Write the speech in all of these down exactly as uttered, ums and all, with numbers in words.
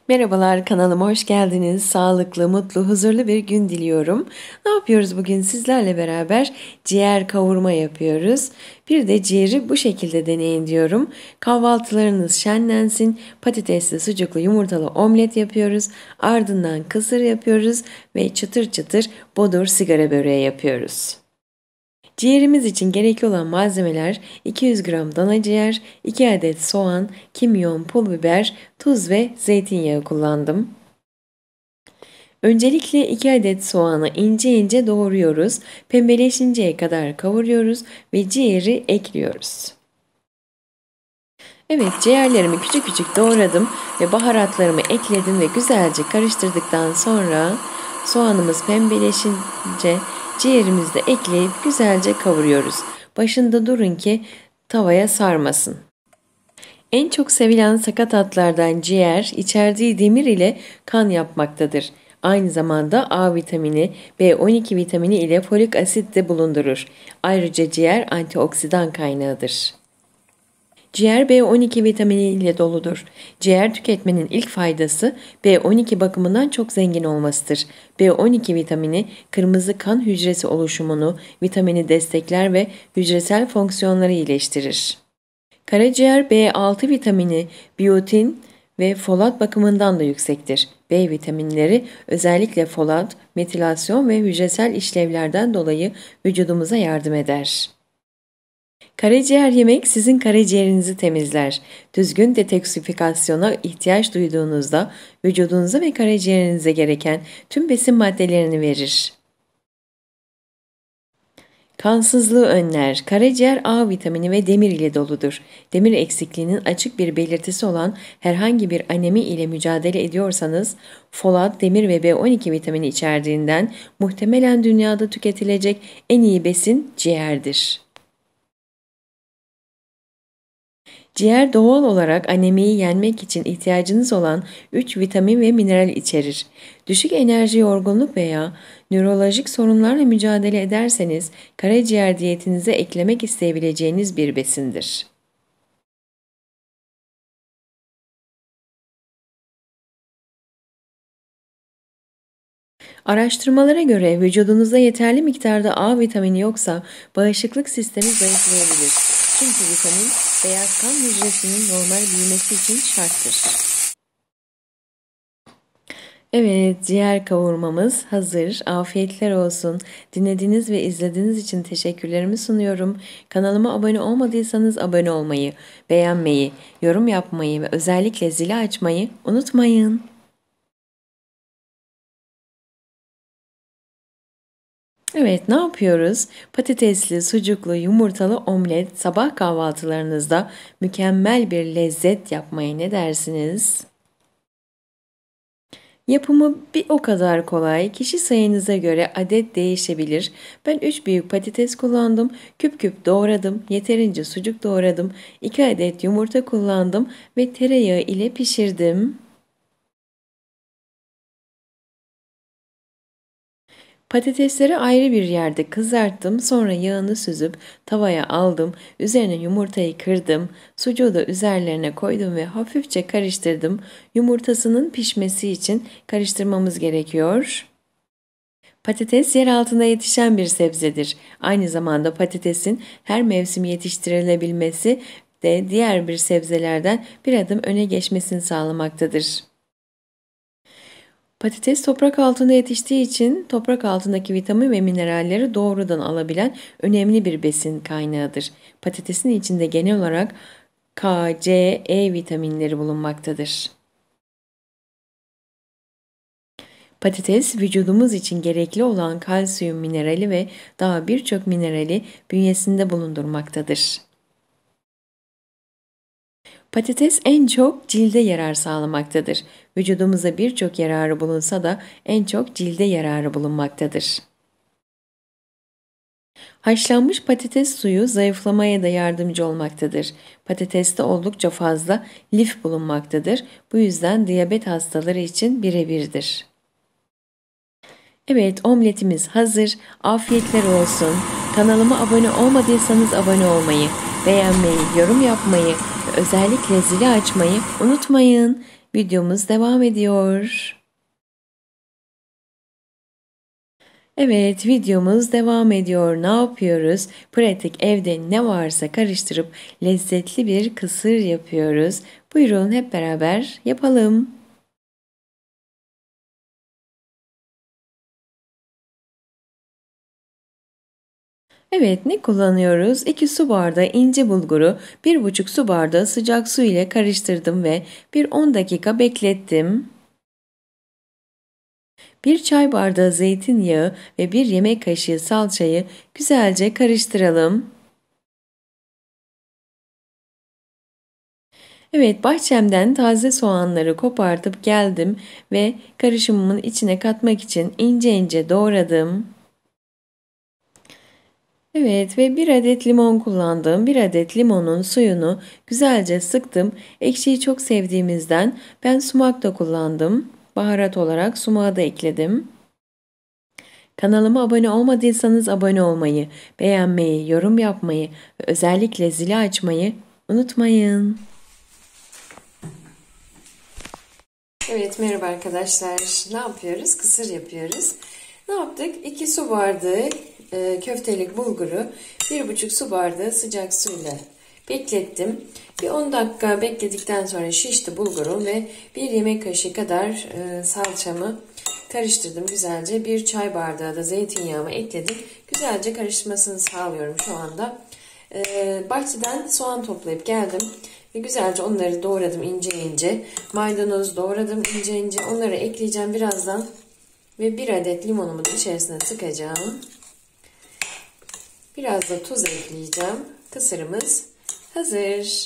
Merhabalar, kanalıma hoş geldiniz. Sağlıklı, mutlu, huzurlu bir gün diliyorum. Ne yapıyoruz bugün sizlerle beraber? Ciğer kavurma yapıyoruz. Bir de ciğeri bu şekilde deneyin diyorum. Kahvaltılarınız şenlensin. Patatesli, sucuklu, yumurtalı omlet yapıyoruz. Ardından kısır yapıyoruz ve çıtır çıtır bodur sigara böreği yapıyoruz. Ciğerimiz için gerekli olan malzemeler iki yüz gram dana ciğer, iki adet soğan, kimyon, pul biber, tuz ve zeytinyağı kullandım. Öncelikle iki adet soğanı ince ince doğruyoruz, pembeleşinceye kadar kavuruyoruz ve ciğeri ekliyoruz. Evet, ciğerlerimi küçük küçük doğradım ve baharatlarımı ekledim ve güzelce karıştırdıktan sonra soğanımız pembeleşince ciğerimizi de ekleyip güzelce kavuruyoruz. Başında durun ki tavaya sarmasın. En çok sevilen sakatatlardan ciğer, içerdiği demir ile kan yapmaktadır. Aynı zamanda A vitamini, B on iki vitamini ile folik asit de bulundurur. Ayrıca ciğer antioksidan kaynağıdır. Ciğer B on iki vitamini ile doludur. Ciğer tüketmenin ilk faydası B on iki bakımından çok zengin olmasıdır. B on iki vitamini kırmızı kan hücresi oluşumunu, vitamini destekler ve hücresel fonksiyonları iyileştirir. Karaciğer B altı vitamini, biyotin ve folat bakımından da yüksektir. B vitaminleri özellikle folat, metilasyon ve hücresel işlevlerden dolayı vücudumuza yardım eder. Karaciğer yemek sizin karaciğerinizi temizler. Düzgün detoksifikasyona ihtiyaç duyduğunuzda vücudunuza ve karaciğerinize gereken tüm besin maddelerini verir. Kansızlığı önler. Karaciğer A vitamini ve demir ile doludur. Demir eksikliğinin açık bir belirtisi olan herhangi bir anemi ile mücadele ediyorsanız, folat, demir ve B on iki vitamini içerdiğinden muhtemelen dünyada tüketilecek en iyi besin ciğerdir. Ciğer doğal olarak anemiyi yenmek için ihtiyacınız olan üç vitamin ve mineral içerir. Düşük enerji, yorgunluk veya nörolojik sorunlarla mücadele ederseniz karaciğer diyetinize eklemek isteyebileceğiniz bir besindir. Araştırmalara göre vücudunuzda yeterli miktarda A vitamini yoksa bağışıklık sistemi zayıflayabilir. Çünkü vitamin beyaz kan hücresinin normal büyümesi için şarttır. Evet, ciğer kavurmamız hazır. Afiyetler olsun. Dinlediğiniz ve izlediğiniz için teşekkürlerimi sunuyorum. Kanalıma abone olmadıysanız abone olmayı, beğenmeyi, yorum yapmayı ve özellikle zili açmayı unutmayın. Evet, ne yapıyoruz? Patatesli, sucuklu, yumurtalı omlet sabah kahvaltılarınızda mükemmel bir lezzet yapmaya ne dersiniz? Yapımı bir o kadar kolay. Kişi sayınıza göre adet değişebilir. Ben üç büyük patates kullandım. Küp küp doğradım. Yeterince sucuk doğradım. iki adet yumurta kullandım ve tereyağı ile pişirdim. Patatesleri ayrı bir yerde kızarttım. Sonra yağını süzüp tavaya aldım. Üzerine yumurtayı kırdım. Sucuğu da üzerlerine koydum ve hafifçe karıştırdım. Yumurtasının pişmesi için karıştırmamız gerekiyor. Patates yer altında yetişen bir sebzedir. Aynı zamanda patatesin her mevsim yetiştirilebilmesi de diğer bir sebzelerden bir adım öne geçmesini sağlamaktadır. Patates toprak altında yetiştiği için toprak altındaki vitamin ve mineralleri doğrudan alabilen önemli bir besin kaynağıdır. Patatesin içinde genel olarak K, C, E vitaminleri bulunmaktadır. Patates vücudumuz için gerekli olan kalsiyum minerali ve daha birçok minerali bünyesinde bulundurmaktadır. Patates en çok cilde yarar sağlamaktadır. Vücudumuza birçok yararı bulunsa da en çok cilde yararı bulunmaktadır. Haşlanmış patates suyu zayıflamaya da yardımcı olmaktadır. Patateste oldukça fazla lif bulunmaktadır. Bu yüzden diyabet hastaları için birebirdir. Evet, omletimiz hazır. Afiyetler olsun. Kanalıma abone olmadıysanız abone olmayı, beğenmeyi, yorum yapmayı ve özellikle zili açmayı unutmayın. Videomuz devam ediyor. Evet, videomuz devam ediyor. Ne yapıyoruz? Pratik evde ne varsa karıştırıp lezzetli bir kısır yapıyoruz. Buyurun hep beraber yapalım. Evet, ne kullanıyoruz? iki su bardağı ince bulguru, bir buçuk su bardağı sıcak su ile karıştırdım ve bir on dakika beklettim. bir çay bardağı zeytinyağı ve bir yemek kaşığı salçayı güzelce karıştıralım. Evet, bahçemden taze soğanları kopartıp geldim ve karışımımın içine katmak için ince ince doğradım. Evet ve bir adet limon kullandım. Bir adet limonun suyunu güzelce sıktım. Ekşiyi çok sevdiğimizden ben sumak da kullandım. Baharat olarak sumağı da ekledim. Kanalıma abone olmadıysanız abone olmayı, beğenmeyi, yorum yapmayı ve özellikle zili açmayı unutmayın. Evet, merhaba arkadaşlar. Ne yapıyoruz? Kısır yapıyoruz. Ne yaptık? iki su bardağı e, köftelik bulguru, bir buçuk su bardağı sıcak suyla beklettim. Bir on dakika bekledikten sonra şişti bulgurum ve bir yemek kaşığı kadar e, salçamı karıştırdım güzelce. Bir çay bardağı da zeytinyağımı ekledim. Güzelce karışmasını sağlıyorum şu anda. E, bahçeden soğan toplayıp geldim. Ve güzelce onları doğradım ince ince. Maydanoz doğradım ince ince. Onları ekleyeceğim birazdan. Ve bir adet limonumu da içerisine sıkacağım. Biraz da tuz ekleyeceğim. Kısırımız hazır.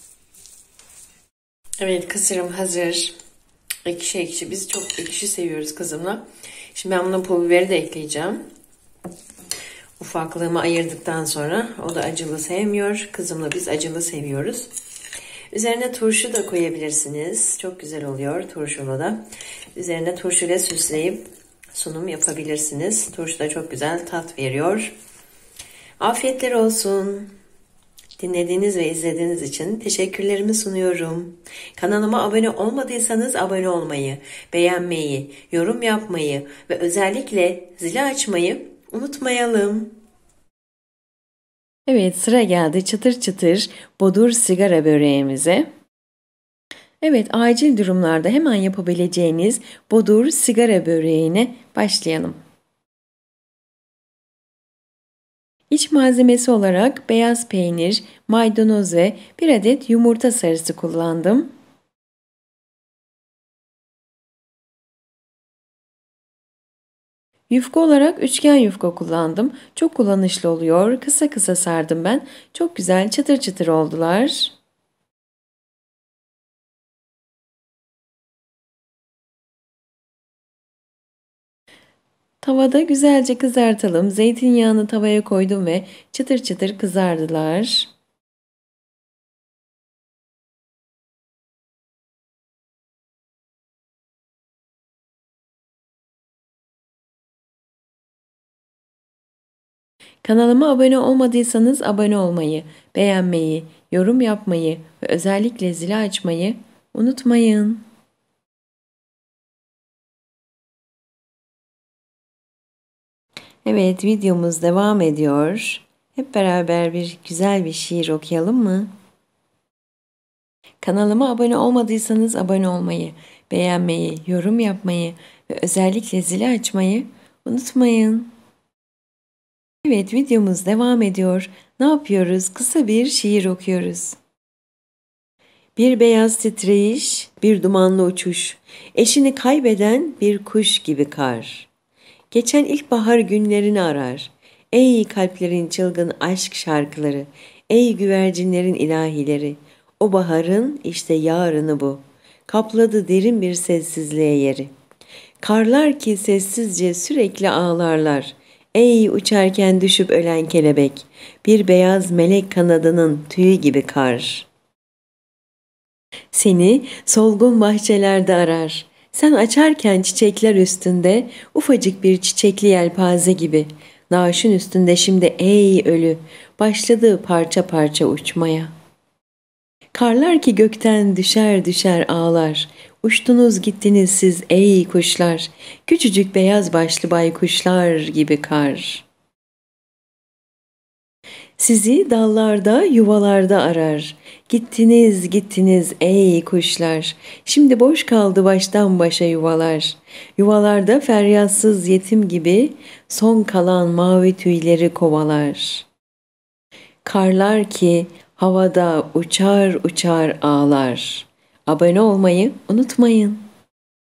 Evet, kısırım hazır. Ekşi ekşi. Biz çok ekşi seviyoruz kızımla. Şimdi ben buna pul biberi de ekleyeceğim. Ufaklığımı ayırdıktan sonra o da acılı sevmiyor. Kızımla biz acılı seviyoruz. Üzerine turşu da koyabilirsiniz. Çok güzel oluyor turşulu da. Üzerine turşuyla süsleyip sunum yapabilirsiniz. Turşu da çok güzel tat veriyor. Afiyetler olsun. Dinlediğiniz ve izlediğiniz için teşekkürlerimi sunuyorum. Kanalıma abone olmadıysanız abone olmayı, beğenmeyi, yorum yapmayı ve özellikle zili açmayı unutmayalım. Evet, sıra geldi çıtır çıtır bodur sigara böreğimize. Evet, acil durumlarda hemen yapabileceğiniz bodur sigara böreğine başlayalım. İç malzemesi olarak beyaz peynir, maydanoz ve bir adet yumurta sarısı kullandım. Yufka olarak üçgen yufka kullandım. Çok kullanışlı oluyor. Kısa kısa sardım ben. Çok güzel çıtır çıtır oldular. Tavada güzelce kızartalım. Zeytinyağını tavaya koydum ve çıtır çıtır kızardılar. Kanalıma abone olmadıysanız abone olmayı, beğenmeyi, yorum yapmayı ve özellikle zili açmayı unutmayın. Evet, videomuz devam ediyor. Hep beraber bir güzel bir şiir okuyalım mı? Kanalıma abone olmadıysanız abone olmayı, beğenmeyi, yorum yapmayı ve özellikle zili açmayı unutmayın. Evet, videomuz devam ediyor. Ne yapıyoruz? Kısa bir şiir okuyoruz. Bir beyaz titreyiş, bir dumanlı uçuş, eşini kaybeden bir kuş gibi kar. Geçen ilkbahar günlerini arar. Ey kalplerin çılgın aşk şarkıları, ey güvercinlerin ilahileri. O baharın işte yarını bu. Kapladı derin bir sessizliğe yeri. Karlar ki sessizce sürekli ağlarlar. Ey uçarken düşüp ölen kelebek, bir beyaz melek kanadının tüyü gibi kar. Seni solgun bahçelerde arar. Sen açarken çiçekler üstünde ufacık bir çiçekli yelpaze gibi. Naaşın üstünde şimdi ey ölü başladı parça parça uçmaya. Karlar ki gökten düşer düşer ağlar. Uçtunuz gittiniz siz ey kuşlar, küçücük beyaz başlı baykuşlar gibi kar. Sizi dallarda, yuvalarda arar. Gittiniz, gittiniz ey kuşlar. Şimdi boş kaldı baştan başa yuvalar. Yuvalarda feryatsız yetim gibi son kalan mavi tüyleri kovalar. Karlar ki havada uçar uçar ağlar. Abone olmayı unutmayın.